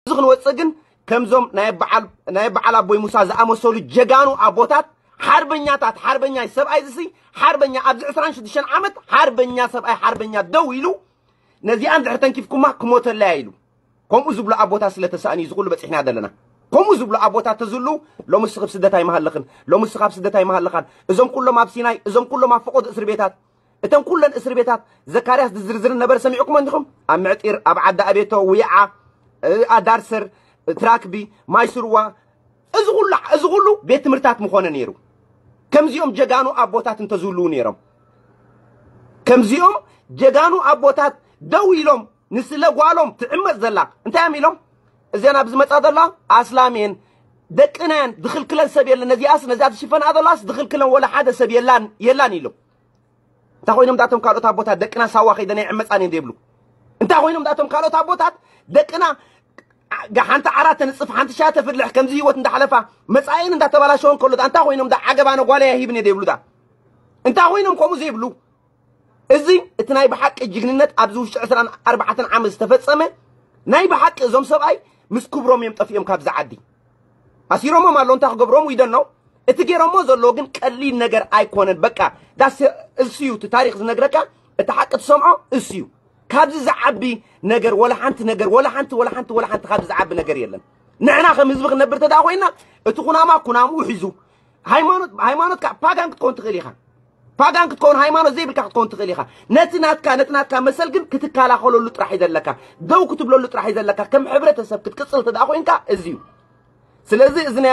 زخن وصقن كمزوم نايب على أبوي موسى زأمسولو جيغانو أبوتات حربنيا سبعي زسي حربنيا أبز عسران شدشان عمد حربنيا سبعي حربنيا دويلو نزي عند عرتان كيفكما كموت اللايلو كم أزبلو أبوتات سلتساني زغلو بس إحنا دلنا كم أزبلو أبوتات تزلو لو مستخب سدتاي مهلخن لو مستخب سدتاي مهلخن إزم كله ما بسيناي إزم كله ما فقد إسر بيتات إتم كلن إسر بيتات زكارياس دزرزر نبر سمعكم عندكم أم معتير أبعد أبيتو ويعة أدارسر تراكبي مايسروا أزغلو بيت مرتات مخونا نيرو كم زيوم جاغانو أبوتات انتزولو نيرم كم زيوم جاغانو أبوتات دويلهم نسلا قوالهم تعمد زلا انت عميلهم زينا بزمت هذا الله أسلامين دكنان دخل كلن سبيل النزي أسنا زاد شفان هذا الله دخل كلن ولا حدا سبيل يلان يلو تاخوينهم داتهم كالو تابوتات دكنا سواخي دني عمد أني ديبلو انت خوينهم داتهم كالو تابوتات دكنا حانت عرات نصف حانت شاته في اللح كم زيوت انت حلفا مسعين انت تبالاشون كله انت خوينهم دا عقبانو قوالا يهيبني ديبلو دا انت خوينهم كومو زيبلو ازي اتناي بحق الجننت ابزوش 14 عام استفصمه ناي بحق زوم سباي مس كبروم يمطفيهم كابز عدي اسيروم مالو انت خغبروم ويدنو اتغيرمو زلو ግን ቀሊል ነገር አይኮነን በቃ ዳስ እስዩ ታሪክ ዝነግረካ እተሐቅ ተሰምዖ እስዩ ካብዚ ዝዓቢ ነገር ወላ ሓንቲ ነገር ወላ ሓንቲ ካብዚ ዝዓቢ ነገር የለን ንሕና ከም ህዝቢ ክነብር ተዳ ኮይና እቲ ኩናሙ ሒዙ ሃይማኖት ፓጋን ክትኮን ትኽእል ኢኻ ፓጋን ክትኮን ሃይማኖት ዘይብልካ ክትኮን ትኽእል ኢኻ ነትናትካ መሰል ግን ክትከላኸለሉ ጥራሕ ይዘለካ ደው ክትብለሉ ጥራሕ ይዘለካ ከም ሕብረተሰብ ክትቅፅል ተዳ ኮይንካ እዝዩ ስለዚ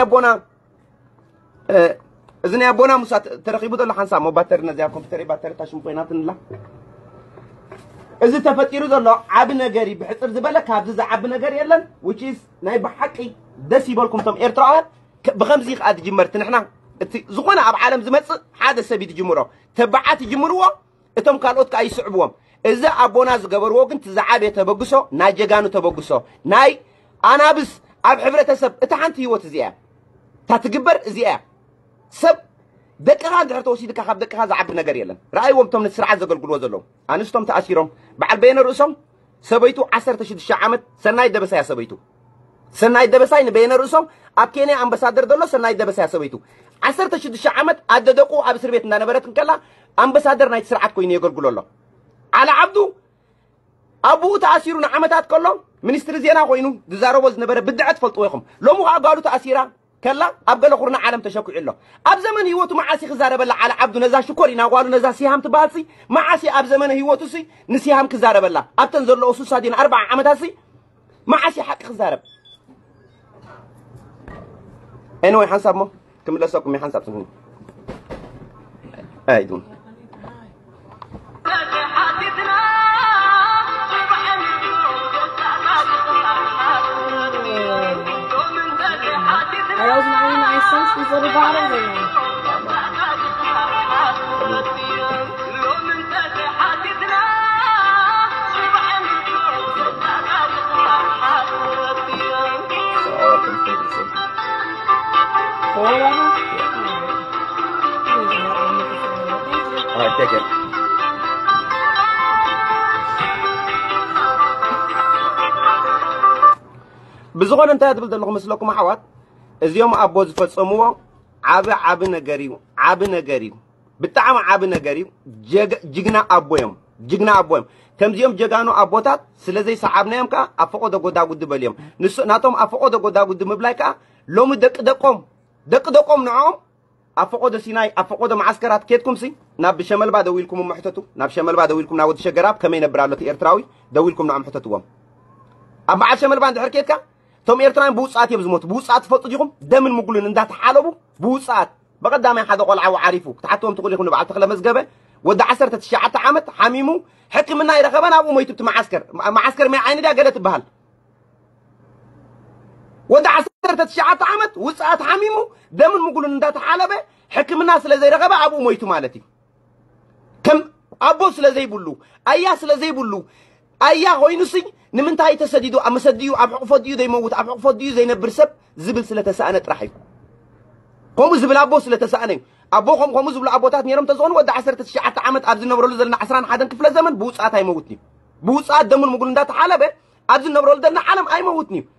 እዝና ያቦና ሙሳ ተረኺቡ ዘሎ ሓንሳ ሞባተር ነዚያ ኮምፒውተር ባተር ታሽም ኮይናትን ላ እዚ ተፈጢሩ ዘሎ ዓብ ነገሪ ብሕፅር ዝበለ ካብዚ ዝዓብ ነገር የለን which is ናይ ብሓቂ ደስ ይበልኩም ቶም ኤርትራውያን ብኸምዚ ኸ ትጅመርት ንሕና እቲ ዝኾነ ኣብ ዓለም ዝመጽእ ሓደ ሰብ ይጅምሮ ተባዓት ይጅምርዎ እቶም ካልኦት ከ ኣይስዕብዎም እዚ ኣቦና ዝገበርዎ ግን ትዝዓብ የተበግሶ ናይ ጀጋኑ ተበግሶ ናይ ኣናብስ ኣብ ሕብረተሰብ እቲ ሓንቲ ህይወት እዚኣ ታትግበር እዚኣ ሰብ ደቅኻ ድሕር ተወሲድካ ካብ ደቅኻ ዝዓቢ ነገር የለን ረኣይዎም ቶም ንስርዓት ዘገልግልዎ ዘለዉ ኣንስቶም ተኣሲሮም በዓል በየነ ርእሶም ሰበይቱ 16 ዓመት ሰናይ ደበሳያ ሰበይቱ ሰናይ ደበሳይ ንበየነ ርእሶም ኣብ ኬንያ ኣምባሳደር ዘሎ ሰናይ ደበሳያ ሰበይቱ 16 ዓመት ኣደደቁ ኣብ እስር ቤት እንዳነበረት እንከላ ኣምባሳደር ናይቲ ስርዓት ኮይኑ የገልግሎ ኣሎ ዓሊ ዓብዱ ኣቡኡ ተኣሲሩ ንዓመታት ከሎ ሚኒስትሪ ዜና ኮይኑ ዝዛረቦ ዝነበረ ብድዕት ፈልጥዎ ኢኹም ሎሚ ከዓ ጓሉ ተኣሲራ كلا أبقى لخورنا عالم تشكو إلا أب زمن هيوتو معاسي خزارة بلا على عبدو نزا شكوري ناقوالو نزا سيهام تبالسي معاسي أب زمن هيوتو سي نسيهام كزارة بلا أب تنزل له أسوسا دين 4 عمتاسي معاسي حق خزارة anyway حنساب مو كمل لساكم مي حنساب سنين دون Are those 99 cents, these little bottles, or no? $4? Alright, take it. بزغون انت هتبلد لكم مسلكم حوات እዚኦም ኣቦ ዝፈጸምዎ ዓብ ነገሪው ብጣዕሚ ዓብ ነገሪው ጅግና ኣቦዮም ከምዚኦም ጀጋኑ ኣቦታት ስለዘይ ሰዓብናዮም ከዓ ኣፈቆደ ጎዳጉድ በልዮም ናቶም ኣፈቆደ ጎዳጉድ ምብላይ ከዓ ሎሚ ደቅደቆም ንዖም ኣፈቆደ ሲናይ ኣፈቆደ ማዓስከራት ኬትኩም ሲ ናብ ሸመልባ ደዊልኩም ምሕተቱ ናብ ሸመልባ ደዊልኩም ናብ ወዲ ሸገራብ ከመይ ነብራለቲ ኤርትራዊ ደዊልኩም ንዖም ሕተትዎም ኣብ በዓል ሸመልባ እንድሕር ኬትካ توم إيرتران بوصات يبزموت بوصات فوتجيهم دم المقولين إن ده تحالبوا بوصات بقدام حدا قلعة وعارفه تحتهم تقول يكون بعد تخلى مزجبة ود 10 تشعات عامت حميمو حكي منا يرخبنا أبو ما يتبت معسكر ما عيني ده قالت بهال ود 10 تشعات عامت وصات حميمو دم المقولين إن ده تحالبه حكي منا سلزي رخبة أبو ما يتو مالتي كم أبو سلزي بلو أيا سلزي بلو أيا هوينسي نمنتهاي تسديدو أما سديو أبحق فديو دي موت أبحق فديو زي نبر سب زبل سلة سأنة رحيب قوم زبل أبو سلة سأنة أبوهم قوم زبل أبوتات نيرم تزون ود 10 تشعات عامت أبزن نبرول زلنا عسران حدا كفل زمن بوصات هاي موتني بوصات دم المقولن ده حالبه أبزن نبرول دلنا عالم أي موتني